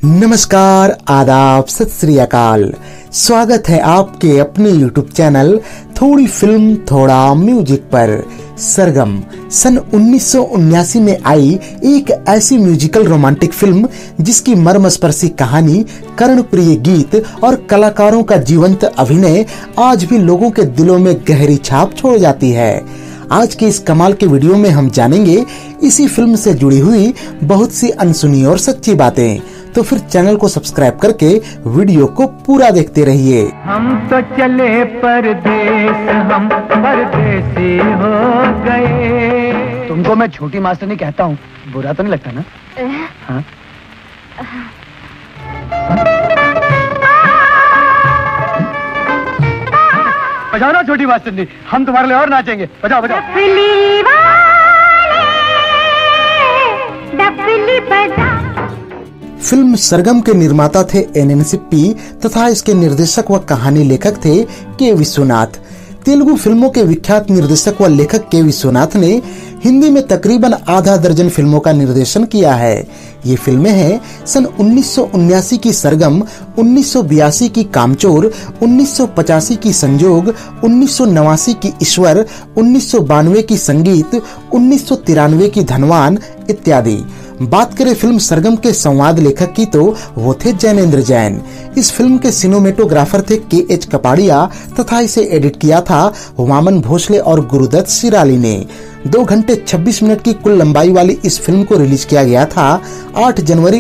नमस्कार, आदाब, सत श्री अकाल। स्वागत है आपके अपने YouTube चैनल थोड़ी फिल्म थोड़ा म्यूजिक पर। सरगम सन 1979 में आई एक ऐसी म्यूजिकल रोमांटिक फिल्म जिसकी मर्मस्पर्शी कहानी, कर्णप्रिय गीत और कलाकारों का जीवंत अभिनय आज भी लोगों के दिलों में गहरी छाप छोड़ जाती है। आज के इस कमाल के वीडियो में हम जानेंगे इसी फिल्म से जुड़ी हुई बहुत सी अनसुनी और सच्ची बातें। तो फिर चैनल को सब्सक्राइब करके वीडियो को पूरा देखते रहिए। हम तो चले परदेस, हम परदेसी हो गए। तुमको मैं छोटी मास्टर नहीं कहता हूँ, बुरा तो नहीं लगता ना? हाँ? बजाओ ना छोटी मास्टर जी, हम तुम्हारे लिए और नाचेंगे। बजाओ बजाओ। डफली वाले, डफली बजा। फिल्म सरगम के निर्माता थे एन सिप्पी तथा इसके निर्देशक व कहानी लेखक थे के विश्वनाथ। तेलुगु फिल्मों के विख्यात निर्देशक व लेखक के विश्वनाथ ने हिंदी में तकरीबन आधा दर्जन फिल्मों का निर्देशन किया है। ये फिल्में हैं सन 1979 की सरगम, 1982 की कामचोर, 1985 की संजोग, 1989 की ईश्वर, 1992 की संगीत, 1993 की धनवान इत्यादि। बात करें फिल्म सरगम के संवाद लेखक की तो वो थे जैनेन्द्र जैन। इस फिल्म के सिनेमेटोग्राफर थे के.एच. कपाड़िया तथा इसे एडिट किया था वामन भोसले और गुरुदत्त शिराली ने। 2 घंटे 26 मिनट की कुल लंबाई वाली इस फिल्म को रिलीज किया गया था 8 जनवरी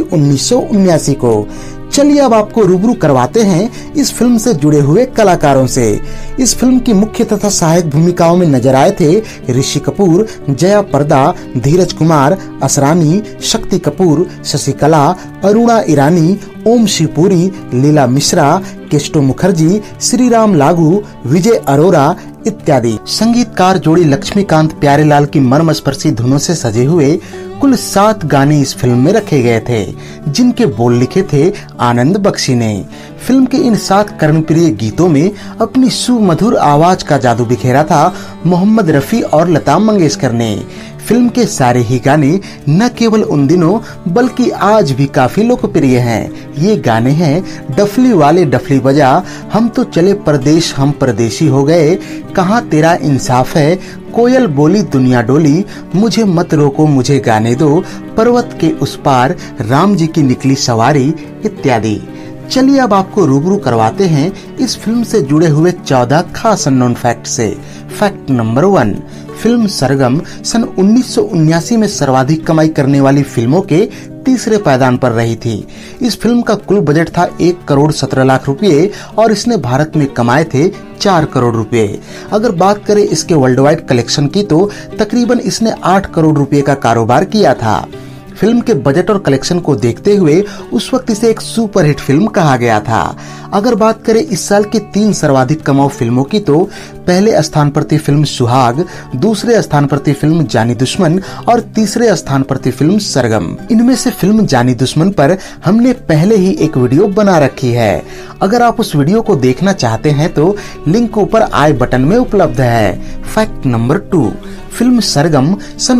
1979 को। चलिए अब आपको रूबरू करवाते हैं इस फिल्म से जुड़े हुए कलाकारों से। इस फिल्म की मुख्य तथा सहायक भूमिकाओं में नजर आए थे ऋषि कपूर, जया प्रदा, धीरज कुमार, असरानी, शक्ति कपूर, शशिकला, अरुणा ईरानी, ओम शिवपुरी, लीला मिश्रा, केस्टो मुखर्जी, श्रीराम लागू, विजय अरोरा इत्यादि। संगीतकार जोड़ी लक्ष्मीकांत प्यारेलाल की मर्मस्पर्शी धुनों से सजे हुए कुल 7 गाने इस फिल्म में रखे गए थे, जिनके बोल लिखे थे आनंद बख्शी ने। फिल्म के इन 7 कर्णप्रिय गीतों में अपनी सुमधुर आवाज का जादू बिखेरा था मोहम्मद रफी और लता मंगेशकर ने। फिल्म के सारे ही गाने न केवल उन दिनों बल्कि आज भी काफी लोकप्रिय हैं। ये गाने हैं डफली वाले डफली बजा, हम तो चले परदेश हम परदेशी हो गए, कहाँ तेरा इंसाफ है, कोयल बोली दुनिया डोली, मुझे मत रोको मुझे गाने दो, पर्वत के उस पार, राम जी की निकली सवारी इत्यादि। चलिए अब आपको रूबरू करवाते हैं इस फिल्म से जुड़े हुए 14 खास अननोन फैक्ट से। फैक्ट नंबर 1, फिल्म सरगम सन 1979 में सर्वाधिक कमाई करने वाली फिल्मों के तीसरे पायदान पर रही थी। इस फिल्म का कुल बजट था 1 करोड़ 17 लाख रुपए और इसने भारत में कमाए थे 4 करोड़ रुपए। अगर बात करें इसके वर्ल्ड वाइड कलेक्शन की तो तकरीबन इसने 8 करोड़ रुपए का कारोबार किया था। फिल्म के बजट और कलेक्शन को देखते हुए उस वक्त इसे एक सुपरहिट फिल्म कहा गया था। अगर बात करें इस साल की 3 सर्वाधिक कमाऊ फिल्मों की तो पहले स्थान पर थी फिल्म सुहाग, दूसरे स्थान पर थी फिल्म जानी दुश्मन और तीसरे स्थान पर थी फिल्म सरगम। इनमें से फिल्म जानी दुश्मन पर हमने पहले ही एक वीडियो बना रखी है। अगर आप उस वीडियो को देखना चाहते हैं तो लिंक ऊपर आई बटन में उपलब्ध है। फैक्ट नंबर 2, फिल्म सरगम सन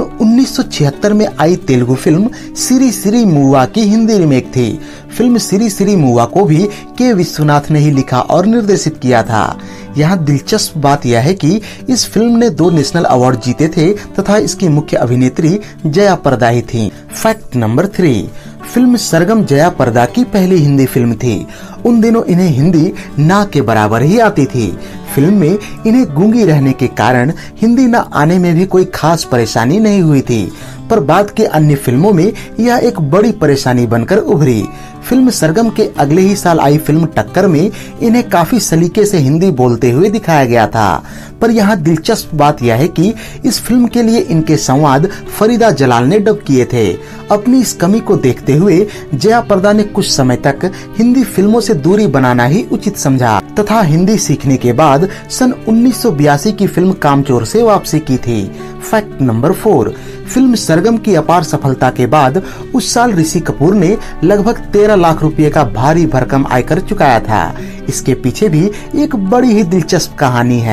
1976 में आई तेलुगु फिल्म सिरी सिरी मूवा की हिंदी रीमेक थी। फिल्म सिरी सिरी मूवा को भी के विश्वनाथ ने ही लिखा और निर्देशित किया था। यहाँ दिलचस्प बात यह है कि इस फिल्म ने 2 नेशनल अवार्ड जीते थे तथा इसकी मुख्य अभिनेत्री जया प्रदा ही थी। Fact number 3, film Sargam Jaya Prada की पहली हिंदी फिल्म थी। उन दिनों इन्हें हिंदी ना के बराबर ही आती थी। फिल्म में इन्हें गूंगी रहने के कारण हिंदी न आने में भी कोई खास परेशानी नहीं हुई थी, पर बाद के अन्य फिल्मों में यह एक बड़ी परेशानी बनकर उभरी। फिल्म सरगम के अगले ही साल आई फिल्म टक्कर में इन्हें काफी सलीके से हिंदी बोलते हुए दिखाया गया था, पर यहाँ दिलचस्प बात यह है कि इस फिल्म के लिए इनके संवाद फरीदा जलाल ने डब किए थे। अपनी इस कमी को देखते हुए जया प्रदा ने कुछ समय तक हिंदी फिल्मों से दूरी बनाना ही उचित समझा तथा हिंदी सीखने के बाद सन 1982 की फिल्म कामचोर से वापसी की थी। फैक्ट नंबर 4, फिल्म सरगम की अपार सफलता के बाद उस साल ऋषि कपूर ने लगभग 13 लाख रुपए का भारी भरकम आयकर चुकाया था। इसके पीछे भी एक बड़ी ही दिलचस्प कहानी है।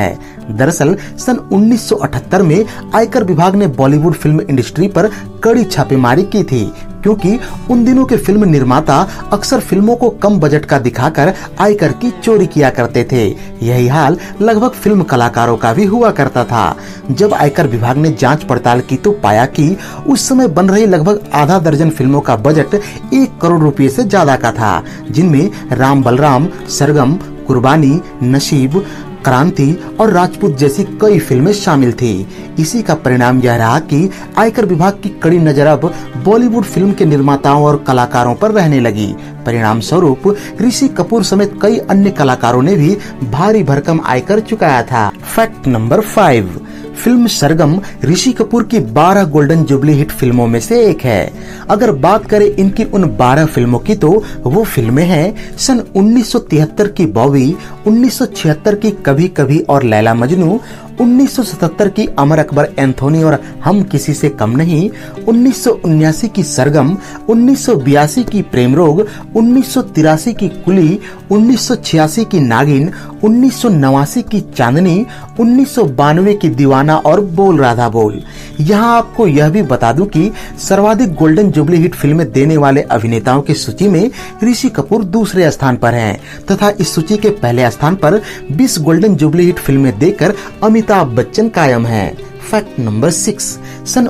दरअसल सन 1978 में आयकर विभाग ने बॉलीवुड फिल्म इंडस्ट्री पर कड़ी छापेमारी की थी, क्योंकि उन दिनों के फिल्म निर्माता अक्सर फिल्मों को कम बजट का दिखाकर आयकर की चोरी किया करते थे। यही हाल लगभग फिल्म कलाकारों का भी हुआ करता था। जब आयकर विभाग ने जांच पड़ताल की तो पाया कि उस समय बन रही लगभग आधा दर्जन फिल्मों का बजट 1 करोड़ रुपए से ज्यादा का था, जिनमें राम बलराम, सरगम, कुर्बानी, नसीब, क्रांति और राजपूत जैसी कई फिल्में शामिल थी। इसी का परिणाम यह रहा कि आयकर विभाग की कड़ी नजर अब बॉलीवुड फिल्म के निर्माताओं और कलाकारों पर रहने लगी। परिणाम स्वरूप ऋषि कपूर समेत कई अन्य कलाकारों ने भी भारी भरकम आयकर चुकाया था। Fact number 5, film Sargam Rishi Kapoor की 12 गोल्डन जुबली हिट फिल्मों में से एक है। अगर बात करें इनकी उन 12 फिल्मों की तो वो फिल्में हैं सन 1973 की बॉबी, 1976 की कभी कभी और लैला मजनू, 1977 की अमर अकबर एंथोनी और हम किसी से कम नहीं, 1979 की सरगम, 1982 की प्रेम रोग, 1983 की कुली, 1986 की नागिन, 1989 की चांदनी, 1992 की दीवाना और बोल राधा बोल। यहाँ आपको यह भी बता दूं कि सर्वाधिक गोल्डन जुबली हिट फिल्में देने वाले अभिनेताओं की सूची में ऋषि कपूर दूसरे स्थान पर हैं, तथा इस सूची के पहले स्थान पर 20 गोल्डन जुबली हिट फिल्में देकर अमिताभ बच्चन कायम हैं। फैक्ट नंबर 6, सन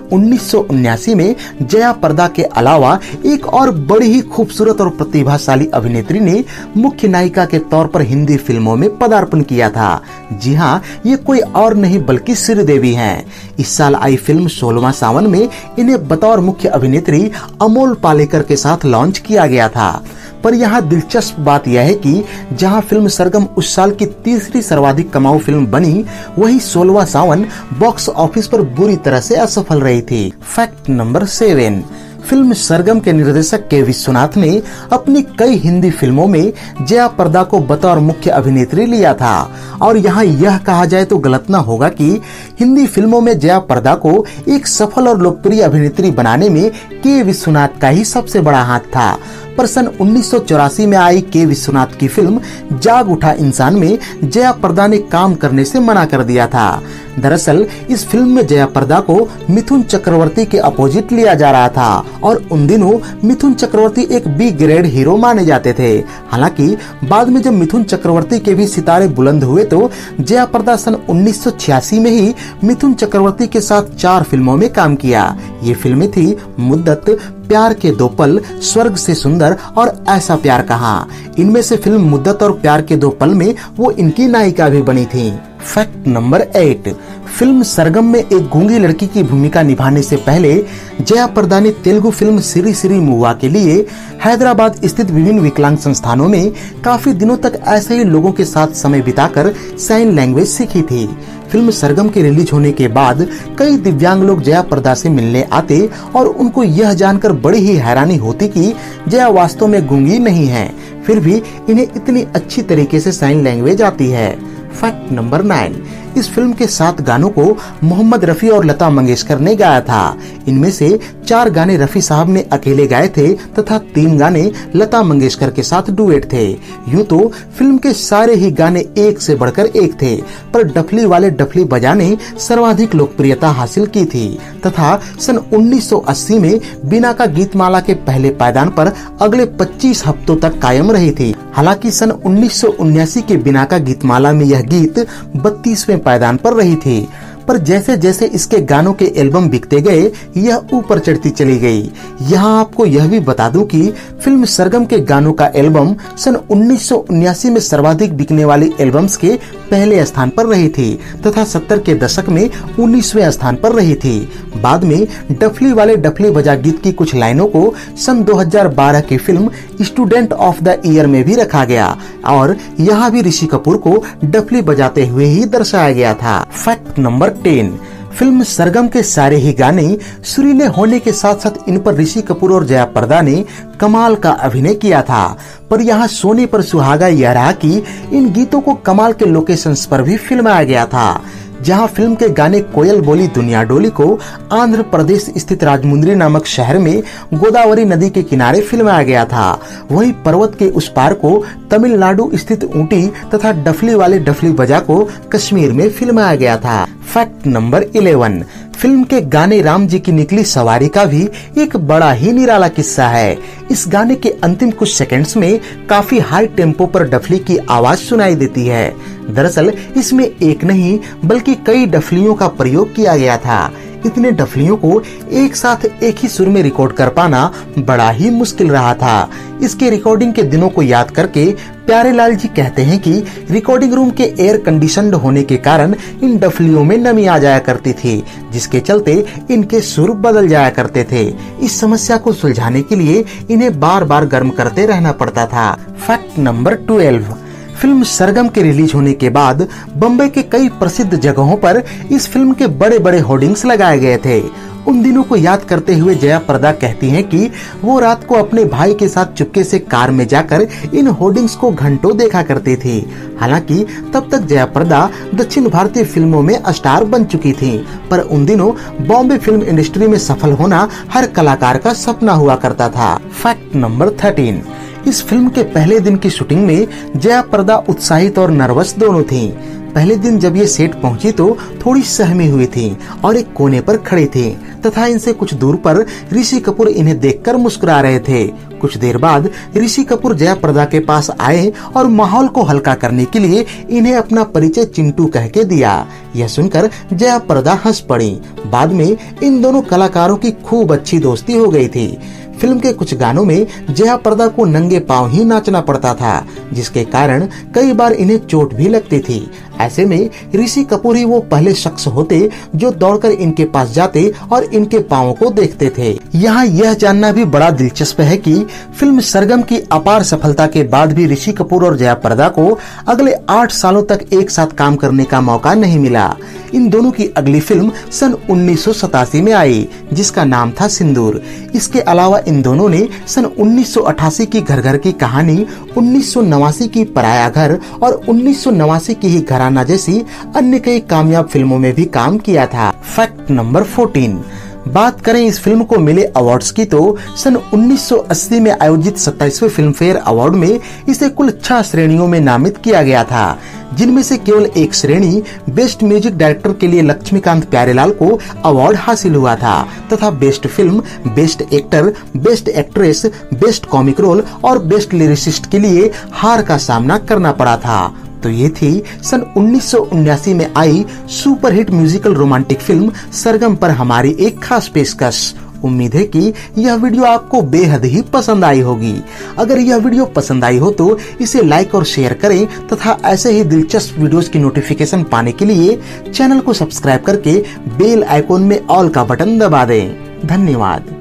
1979 में जया प्रदा के अलावा एक और बड़ी ही खूबसूरत और प्रतिभाशाली अभिनेत्री ने मुख्य नायिका के तौर पर हिंदी फिल्मों में पदार्पण किया था। जी हाँ, ये कोई और नहीं बल्कि श्रीदेवी हैं। इस साल आई फिल्म 16वां सावन में इन्हें बतौर मुख्य अभिनेत्री अमोल पालेकर के साथ लॉन्च किया गया था। पर यहाँ दिलचस्प बात यह है कि जहाँ फिल्म सरगम उस साल की तीसरी सर्वाधिक कमाऊ फिल्म बनी, वही 16वां सावन बॉक्स ऑफिस पर बुरी तरह से असफल रही थी। फैक्ट नंबर 7, फिल्म सरगम के निर्देशक के विश्वनाथ ने अपनी कई हिंदी फिल्मों में जया प्रदा को बतौर मुख्य अभिनेत्री लिया था। और यहाँ यह कहा जाए तो गलत न होगा कि हिंदी फिल्मों में जया प्रदा को एक सफल और लोकप्रिय अभिनेत्री बनाने में के विश्वनाथ का ही सबसे बड़ा हाथ था। पर सन 1984 में आई के विश्वनाथ की फिल्म जाग उठा इंसान में जया प्रदा ने काम करने से मना कर दिया था। दरअसल इस फिल्म में जया प्रदा को मिथुन चक्रवर्ती के अपोजिट लिया जा रहा था और उन दिनों मिथुन चक्रवर्ती एक बी ग्रेड हीरो माने जाते थे। हालांकि बाद में जब मिथुन चक्रवर्ती के भी सितारे बुलंद हुए तो जया प्रदा सन 1986 में ही मिथुन चक्रवर्ती के साथ 4 फिल्मों में काम किया। ये फिल्में थी मुद्दत, प्यार के 2 पल, स्वर्ग से सुंदर और ऐसा प्यार कहाँ। इनमें से फिल्म मुद्दत और प्यार के 2 पल में वो इनकी नायिका भी बनी थी। फैक्ट नंबर 8, फिल्म सरगम में एक गूंगी लड़की की भूमिका निभाने से पहले जया प्रदा ने तेलुगु फिल्म सिरी सिरी मूवा के लिए हैदराबाद स्थित विभिन्न विकलांग संस्थानों में काफी दिनों तक ऐसे ही लोगों के साथ समय बिताकर साइन लैंग्वेज सीखी थी। फिल्म सरगम के रिलीज होने के बाद कई दिव्यांग लोग जया प्रदा से मिलने आते और उनको यह जानकर बड़ी ही हैरानी होती कि जया वास्तव में गूंगी नहीं है, फिर भी इन्हें इतनी अच्छी तरीके से साइन लैंग्वेज आती है। फैक्ट नंबर 9, इस फिल्म के 7 गानों को मोहम्मद रफी और लता मंगेशकर ने गाया था। इनमें से 4 गाने रफी साहब ने अकेले गाए थे तथा 3 गाने लता मंगेशकर के साथ डुएट थे। यूं तो फिल्म के सारे ही गाने एक से बढ़कर एक थे, पर डफली वाले डफली बजाने सर्वाधिक लोकप्रियता हासिल की थी तथा सन 1980 में बिना का गीतमाला के पहले पायदान पर अगले 25 हफ्तों तक कायम रही थी। हालांकि सन 1979 के बिना का गीतमाला में यह गीत 32वें पायदान पर रही थी, पर जैसे जैसे इसके गानों के एल्बम बिकते गए यह ऊपर चढ़ती चली गई। यहाँ आपको यह भी बता दूं कि फिल्म सरगम के गानों का एल्बम सन 1979 में सर्वाधिक बिकने वाली एल्बम्स के पहले स्थान पर रही थी तथा 70 के दशक में 19वें स्थान पर रही थी। बाद में डफली वाले डफली बजा गीत की कुछ लाइनों को सन 2012 की film student of the year में भी रखा गया और यहाँ भी ऋषि कपूर को डफली बजाते हुए ही दर्शाया गया था। फैक्ट नंबर 10, फिल्म सरगम के सारे ही गाने सुरीले होने के साथ साथ इन पर ऋषि कपूर और जया प्रदा ने कमाल का अभिनय किया था। पर यहाँ सोने पर सुहागा यह रहा कि इन गीतों को कमाल के लोकेशंस पर भी फिल्माया गया था। जहां फिल्म के गाने कोयल बोली दुनिया डोली को आंध्र प्रदेश स्थित राजमुंद्री नामक शहर में गोदावरी नदी के किनारे फिल्माया गया था। वहीं पर्वत के उस पार को तमिलनाडु स्थित ऊटी तथा डफली वाले डफली बजा को कश्मीर में फिल्माया गया था। फैक्ट नंबर 11, फिल्म के गाने राम जी की निकली सवारी का भी एक बड़ा ही निराला किस्सा है। इस गाने के अंतिम कुछ सेकंड्स में काफी हाई टेम्पो पर डफली की आवाज सुनाई देती है। दरअसल इसमें एक नहीं बल्कि कई डफलियों का प्रयोग किया गया था। इतने डफलियों को एक साथ एक ही सुर में रिकॉर्ड कर पाना बड़ा ही मुश्किल रहा था। इसके रिकॉर्डिंग के दिनों को याद करके प्यारेलाल जी कहते हैं कि रिकॉर्डिंग रूम के एयर कंडीशनड होने के कारण इन डफलियों में नमी आ जाया करती थी, जिसके चलते इनके सुर बदल जाया करते थे। इस समस्या को सुलझाने के लिए इन्हें बार बार गर्म करते रहना पड़ता था। फैक्ट नंबर 12, फिल्म सरगम के रिलीज होने के बाद बम्बई के कई प्रसिद्ध जगहों पर इस फिल्म के बड़े बड़े होर्डिंग्स लगाए गए थे। उन दिनों को याद करते हुए जया प्रदा कहती हैं कि वो रात को अपने भाई के साथ चुपके से कार में जाकर इन होर्डिंग्स को घंटों देखा करती थी। हालांकि तब तक जया प्रदा दक्षिण भारतीय फिल्मों में स्टार बन चुकी थी, पर उन दिनों बॉम्बे फिल्म इंडस्ट्री में सफल होना हर कलाकार का सपना हुआ करता था। फैक्ट नंबर 13, इस फिल्म के पहले दिन की शूटिंग में जया प्रदा उत्साहित और नर्वस दोनों थीं। पहले दिन जब ये सेट पहुंची तो थोड़ी सहमी हुई थी और एक कोने पर खड़ी थी तथा इनसे कुछ दूर पर ऋषि कपूर इन्हें देखकर मुस्कुरा रहे थे। कुछ देर बाद ऋषि कपूर जया प्रदा के पास आए और माहौल को हल्का करने के लिए इन्हें अपना परिचय चिंटू कह के दिया। यह सुनकर जया प्रदा हंस पड़ी। बाद में इन दोनों कलाकारों की खूब अच्छी दोस्ती हो गई थी। फिल्म के कुछ गानों में जया प्रदा को नंगे पांव ही नाचना पड़ता था, जिसके कारण कई बार इन्हें चोट भी लगती थी। ऐसे में ऋषि कपूर ही वो पहले शख्स होते जो दौड़कर इनके पास जाते और इनके पांवों को देखते थे। यहाँ यह जानना भी बड़ा दिलचस्प है कि फिल्म सरगम की अपार सफलता के बाद भी ऋषि कपूर और जया प्रदा को अगले 8 सालों तक एक साथ काम करने का मौका नहीं मिला। इन दोनों की अगली फिल्म सन 1987 में आई, जिसका नाम था सिंदूर। इसके अलावा इन दोनों ने सन 1988 की घर घर की कहानी, 1989 की पराया घर और 1989 की ही घराना जैसी अन्य कई कामयाब फिल्मों में भी काम किया था। फैक्ट नंबर 14, बात करें इस फिल्म को मिले अवार्ड्स की तो सन 1980 में आयोजित 27वें फिल्म फेयर अवार्ड में इसे कुल 6 श्रेणियों में नामित किया गया था, जिनमें से केवल एक श्रेणी बेस्ट म्यूजिक डायरेक्टर के लिए लक्ष्मीकांत प्यारेलाल को अवार्ड हासिल हुआ था तथा best film, best actor, best actress, best comic role और बेस्ट लिरिसिस्ट के लिए हार का सामना करना पड़ा था। तो ये थी सन 1979 में आई superhit musical romantic film Sargam पर हमारी एक खास पेशकश। उम्मीद है कि यह वीडियो आपको बेहद ही पसंद आई होगी। अगर यह वीडियो पसंद आई हो तो इसे लाइक और शेयर करें तथा ऐसे ही दिलचस्प वीडियोस की नोटिफिकेशन पाने के लिए चैनल को सब्सक्राइब करके बेल आइकॉन में ऑल का बटन दबा दें। धन्यवाद।